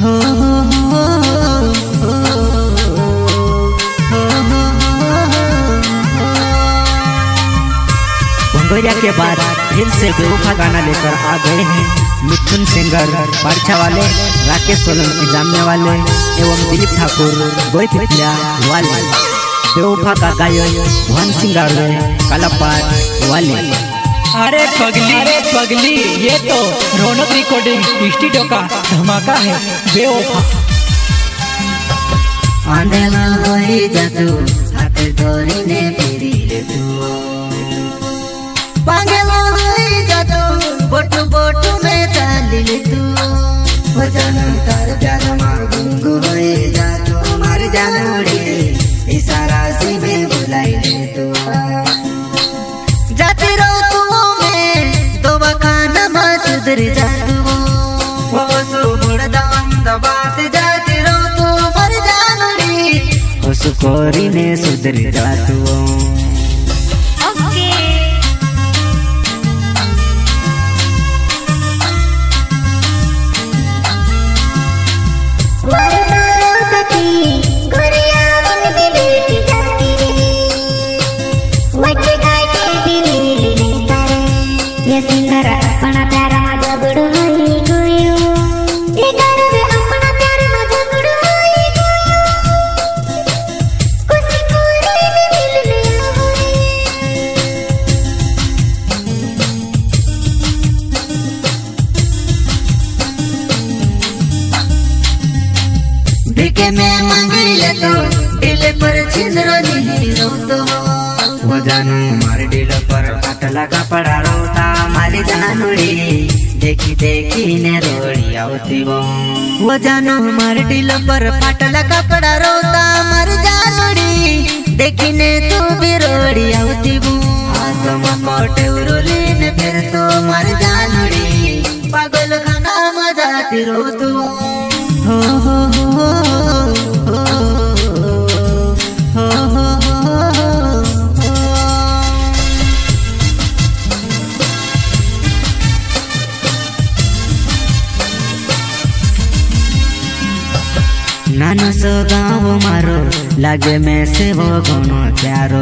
भंगोरिया के बाद फिर से बेवफा गाना लेकर आ गए हैं मिथुन सिंगर बारछा वाले, राकेश सोलंकी जामने वाले एवं दिलीप ठाकुर गोइथिया वाले। बेवफा का गायन भवन सिंगर कलापार वाले। अरे पगली ये तो रौनक रिकॉर्डिंग स्टूडियो का धमाका है। बेवफा आंधेला होई जातू हाथ धोरी ने फेरी ले तू, पागला होई जातू बोटू बोटू में डाली ले तू। वजन तार प्यार मार गुंगू होई जातू मार जानोड़ी इशारा से में बुलाई ले तू। जाती रहो तू में तो बखाना में सुधर जातू, वो सुबुड़ दम दबात जाती रहो तू मर जानोड़ी सुकोरी ने सुधर जातू। देखे मैं मांगी ले तो दिल पर छिंदरो नहीं रोतो, वो जानू मारे दिल पर फाटला कपड़ा रोता मारी जानूड़ी देखी देखी ने रोड़ी आवती वो जानू मारे दिल पर फाटला कपड़ा रोता मारी जानूड़ी देखी ने तू भी रोड़ी आवती वो। तुम कोटे उरोली ने फिर तो मारी जानूड़ी पागल खाना मजाती रोतो। हो हो हो नानो सो गाँव मारो लागे में से वो गुनो प्यारो,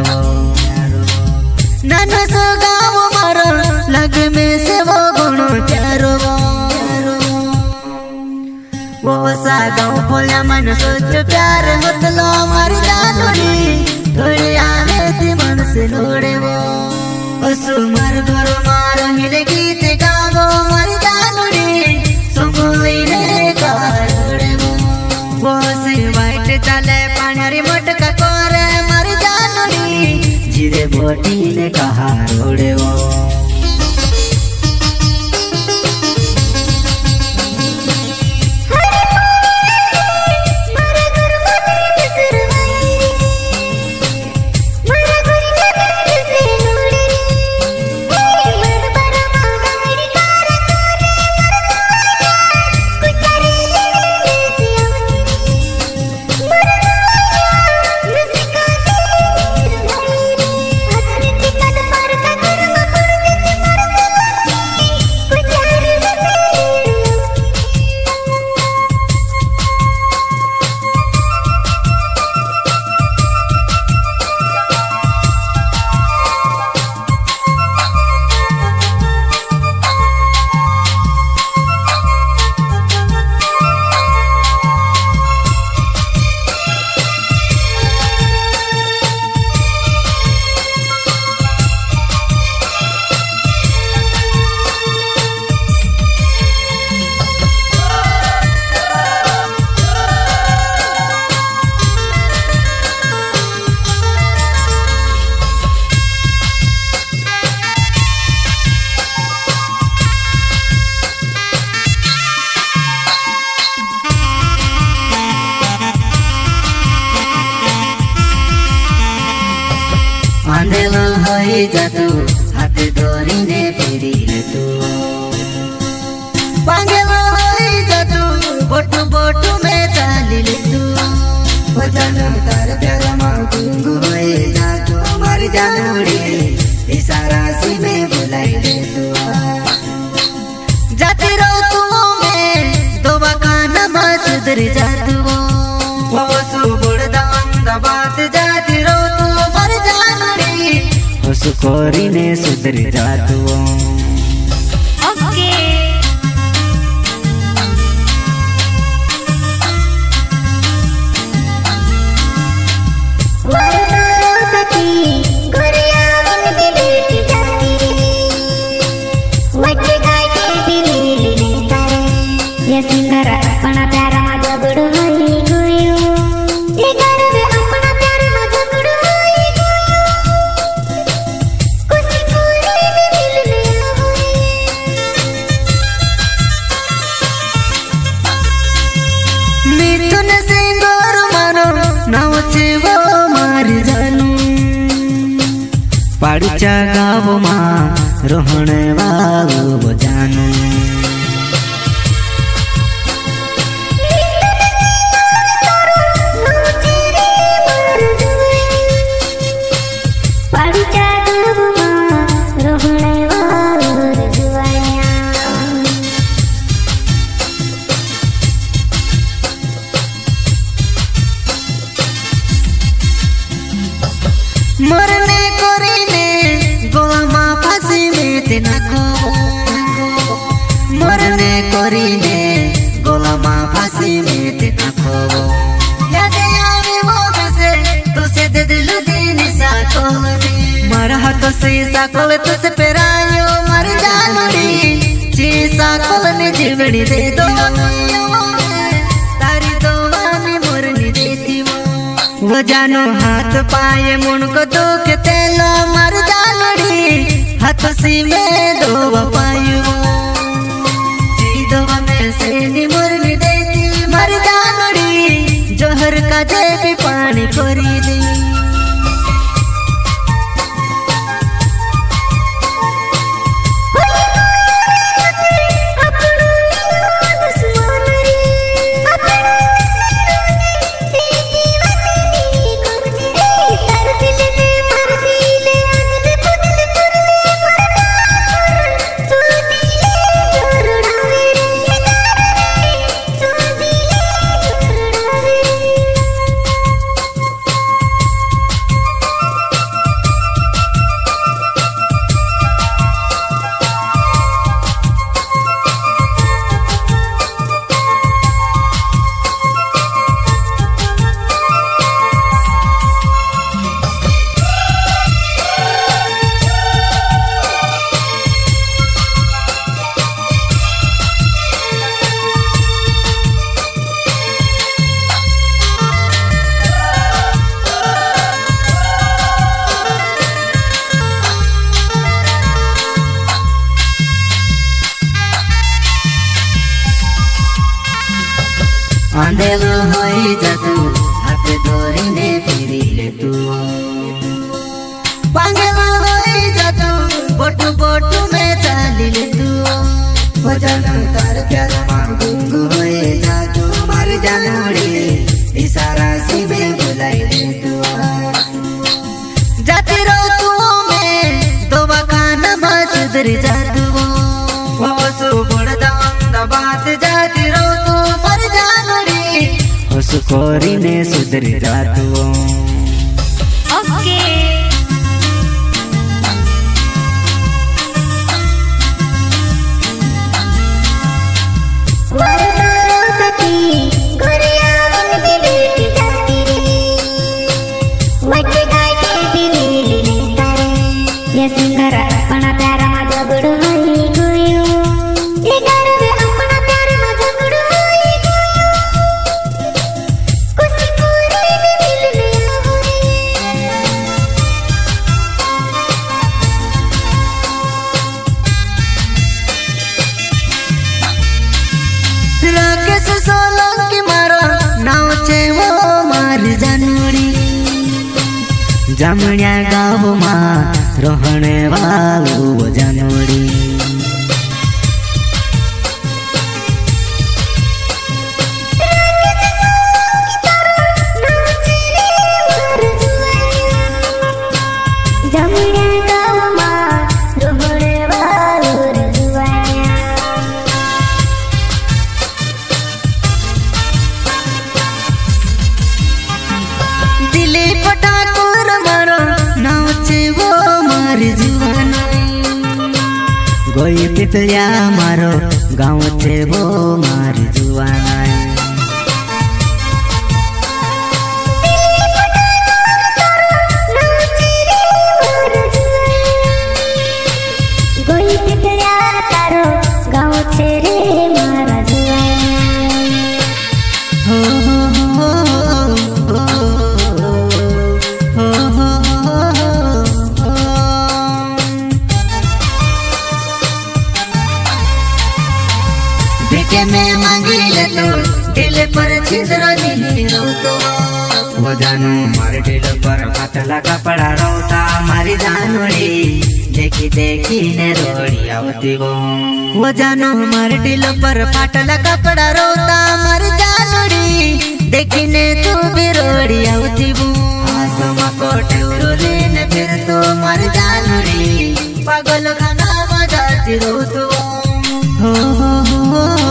नानो सो गाँव मारो लागे में से वो गुनो प्यारो। वो सा गाँव बोला मन सोच प्यार मतलो मारी जानोड़ी थोड़ी आने थी मन से लोड़े वो सुमर घर मारो हिले गीत गावो मारी जानोड़ी सुमोई रे कारोड़े वो से वाइट चले पानी मटका कोरे मारी जानोड़ी जीरे बोटी ने कहा रोड़े वो। आंधेला होई जातू हाथ धोरी ने फेरी ले तू, पागला होई जातू बोटू बोटू में डाली ले तू। वो जानू तार प्यार मार गुंगू होई जातू मारी जानूड़ी इशारा से में बुलाई ले तू। जाती रहो तू में तो बखाना मत सुधरी जातु वो सुबुड़ अहमदाबाद जाती रो तू मर जानड़ी हुसकोरी ने सुधरी जातु ओके पाड़चा गाँव मां रोहणे वालू जानू मरने कोरीने गोमा फांसी में तिनको मरने कोरीने गोमा फांसी में तिनको याद आवे वो से तुझे दे दिल देने साकोल मर हाथ से साकोल तुझे पेरायो मर जानड़ी जी साकोल ने जीवनी दे दो तारी दोवानी मुरनी देती वो जानो हाथ पाए मुनको तो के तेलो मर जानड़ी हाथ सी में दो पायु जी दो में से नी मुरनी देती मर जानड़ी जोहर का जेबी पानी कोरी दी आंधेलो होई जातू हाथ धोरी ने फिरी ले तू पांगेलो होई जातू बोटू बोटू में चाली ले तू वो जानू तार प्यार मांगूंगू होई जातू मर जानूड़ी इशारा सी में बुलाई ले तू जाती रो तू में दो बखाना में सुधरी जातू वो सुबुड़ अहमदाबाद जाती रो तू मर जानड़ी हुसकोरी ने सुधरी जातु ओके राकेश सोलंकी मारो नाव छे वो मार जानूड़ी जामण्या गाँव मां रोहणे वालू जानूड़ी टिटलिया मारो गाँव थे वो मार जुआना गोई टिटलिया तारो गाँव थे रे मारा जुआना हो हो हो हो हो देखे में मांगी ले तो दिल पर छिंदरो नहीं रोतो वो जानू मारे दिल पर हाथ लगा पड़ा रोता मारी जानूड़ी देखी देखी ने रोड़ी आवती वो जानू मारे दिल पर हाथ लगा पड़ा रोता मारी जानूड़ी देखी ने तू भी रोड़ी आवती वो आसमा कोटे उड़े ने फिर तो मारी जानूड़ी पागल खाना बजाती रोतो हो हो हो